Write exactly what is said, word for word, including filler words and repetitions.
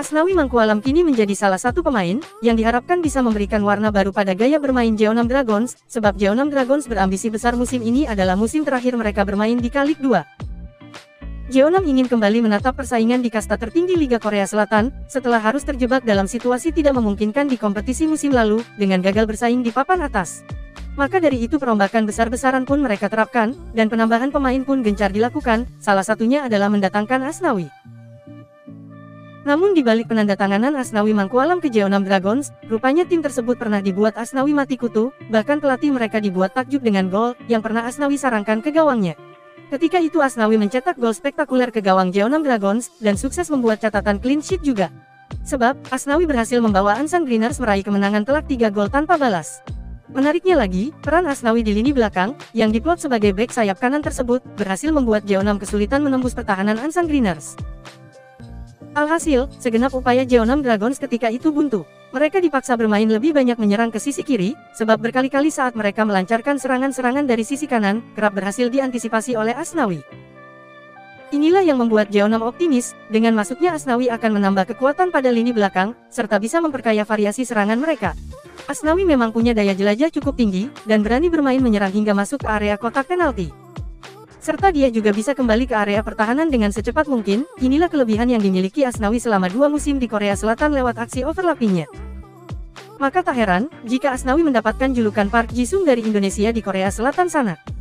Asnawi Mangkualam kini menjadi salah satu pemain yang diharapkan bisa memberikan warna baru pada gaya bermain Jeonnam Dragons, sebab Jeonnam Dragons berambisi besar musim ini adalah musim terakhir mereka bermain di K League dua. Jeonnam ingin kembali menatap persaingan di kasta tertinggi Liga Korea Selatan, setelah harus terjebak dalam situasi tidak memungkinkan di kompetisi musim lalu, dengan gagal bersaing di papan atas. Maka dari itu perombakan besar-besaran pun mereka terapkan, dan penambahan pemain pun gencar dilakukan, salah satunya adalah mendatangkan Asnawi. Namun di balik penandatanganan Asnawi Mangkualam ke Jeonnam Dragons, rupanya tim tersebut pernah dibuat Asnawi mati kutu, bahkan pelatih mereka dibuat takjub dengan gol yang pernah Asnawi sarangkan ke gawangnya. Ketika itu Asnawi mencetak gol spektakuler ke gawang Jeonnam Dragons, dan sukses membuat catatan clean sheet juga. Sebab, Asnawi berhasil membawa Ansan Greeners meraih kemenangan telak tiga gol tanpa balas. Menariknya lagi, peran Asnawi di lini belakang, yang diplot sebagai bek sayap kanan tersebut, berhasil membuat Jeonnam kesulitan menembus pertahanan Ansan Greeners. Alhasil, segenap upaya Jeonnam Dragons ketika itu buntu. Mereka dipaksa bermain lebih banyak menyerang ke sisi kiri, sebab berkali-kali saat mereka melancarkan serangan-serangan dari sisi kanan, kerap berhasil diantisipasi oleh Asnawi. Inilah yang membuat Jeonnam optimis, dengan masuknya Asnawi akan menambah kekuatan pada lini belakang, serta bisa memperkaya variasi serangan mereka. Asnawi memang punya daya jelajah cukup tinggi, dan berani bermain menyerang hingga masuk ke area kotak penalti. Serta dia juga bisa kembali ke area pertahanan dengan secepat mungkin. Inilah kelebihan yang dimiliki Asnawi selama dua musim di Korea Selatan lewat aksi overlappingnya. Maka tak heran, jika Asnawi mendapatkan julukan Park Ji-sung dari Indonesia di Korea Selatan sana.